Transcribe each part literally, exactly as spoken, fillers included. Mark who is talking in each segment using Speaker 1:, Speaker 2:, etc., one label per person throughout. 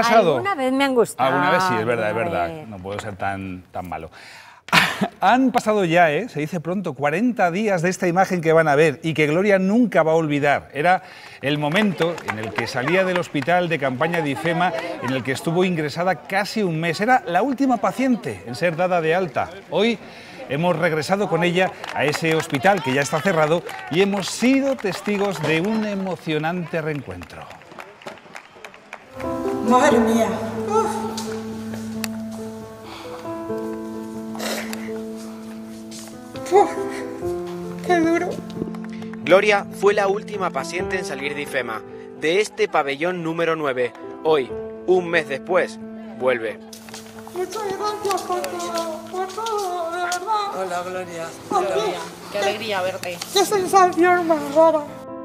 Speaker 1: pasado?
Speaker 2: Alguna vez me han gustado.
Speaker 1: Alguna vez sí, es verdad, es verdad. No puedo ser tan, tan malo. Han pasado ya, ¿eh? Se dice pronto, cuarenta días de esta imagen que van a ver y que Gloria nunca va a olvidar. Era el momento en el que salía del hospital de campaña de IFEMA, en el que estuvo ingresada casi un mes. Era la última paciente en ser dada de alta. Hoy hemos regresado con ella a ese hospital que ya está cerrado y hemos sido testigos de un emocionante reencuentro.
Speaker 3: Madre mía. Uf. Uf. Qué duro.
Speaker 4: Gloria fue la última paciente en salir de IFEMA, de este pabellón número nueve. Hoy, un mes después, vuelve.
Speaker 3: Muchas gracias por todo, por todo, de verdad.
Speaker 5: Hola, Gloria.
Speaker 3: Gloria.
Speaker 5: Qué alegría verte.
Speaker 3: Qué sensación más rara.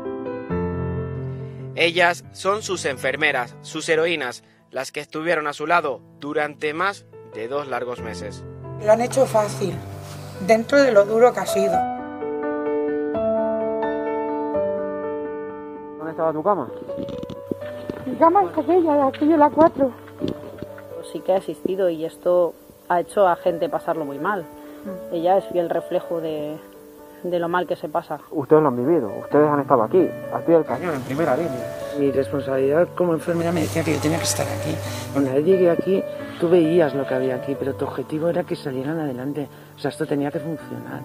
Speaker 4: Ellas son sus enfermeras, sus heroínas, las que estuvieron a su lado durante más de dos largos meses.
Speaker 3: Lo han hecho fácil, dentro de lo duro que ha sido.
Speaker 6: ¿Dónde estaba tu cama?
Speaker 3: Mi cama es aquella, de aquella la cuatro.
Speaker 7: Sí que ha existido y esto ha hecho a gente pasarlo muy mal. Mm. Ella es fiel reflejo de, de lo mal que se pasa.
Speaker 6: Ustedes lo han vivido, ustedes han estado aquí, al pie del cañón, en primera línea.
Speaker 5: Mi responsabilidad como enfermera me decía que yo tenía que estar aquí. Cuando yo llegué aquí, tú veías lo que había aquí, pero tu objetivo era que salieran adelante. O sea, esto tenía que funcionar.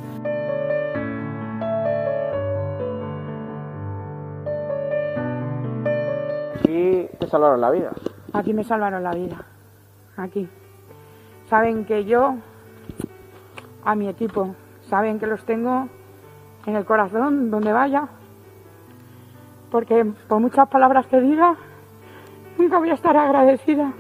Speaker 6: Aquí te salvaron la vida.
Speaker 3: Aquí me salvaron la vida. Aquí. Saben que yo, a mi equipo, saben que los tengo en el corazón, donde vaya, porque por muchas palabras que diga, nunca voy a estar agradecida.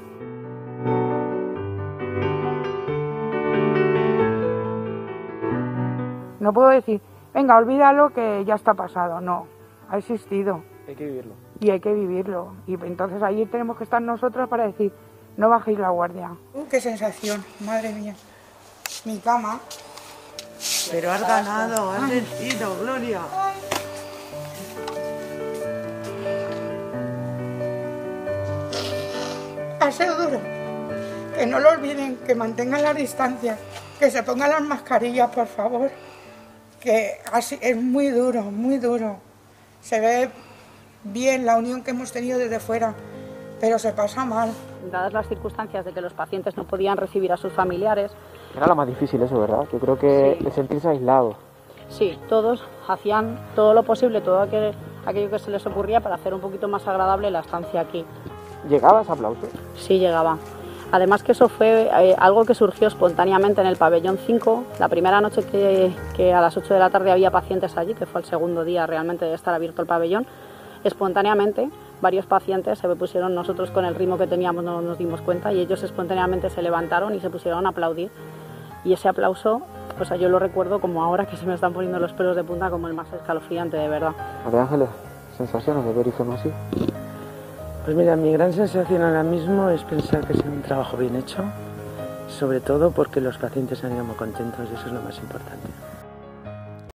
Speaker 3: No puedo decir, venga, olvídalo que ya está pasado. No, ha existido.
Speaker 6: Hay que vivirlo.
Speaker 3: Y hay que vivirlo. Y entonces ahí tenemos que estar nosotros para decir, no bajéis la guardia. Uh, ¡Qué sensación! Madre mía. Mi cama.
Speaker 5: Pero has ganado, has vencido, Gloria.
Speaker 3: Ha sido duro. Que no lo olviden, que mantengan las distancias, que se pongan las mascarillas, por favor. Que así, es muy duro, muy duro. Se ve bien la unión que hemos tenido desde fuera, pero se pasa mal.
Speaker 7: Dadas las circunstancias de que los pacientes no podían recibir a sus familiares...
Speaker 6: Era lo más difícil eso, ¿verdad? Yo creo que
Speaker 7: sí.
Speaker 6: De sentirse aislados.
Speaker 7: Sí, todos hacían todo lo posible, todo aquel, aquello que se les ocurría para hacer un poquito más agradable la estancia aquí.
Speaker 6: ¿Llegaba ese aplauso?
Speaker 7: Sí, llegaba. Además que eso fue eh, algo que surgió espontáneamente en el pabellón cinco, la primera noche que, que a las ocho de la tarde había pacientes allí, que fue el segundo día realmente de estar abierto el pabellón, espontáneamente varios pacientes se pusieron, nosotros con el ritmo que teníamos no nos dimos cuenta, y ellos espontáneamente se levantaron y se pusieron a aplaudir. Y ese aplauso, pues yo lo recuerdo como ahora, que se me están poniendo los pelos de punta, como el más escalofriante, de verdad.
Speaker 6: María Ángeles, ¿sensaciones de ver IFEMA así?
Speaker 5: Pues mira, mi gran sensación ahora mismo es pensar que es un trabajo bien hecho, sobre todo porque los pacientes han ido muy contentos y eso es lo más importante.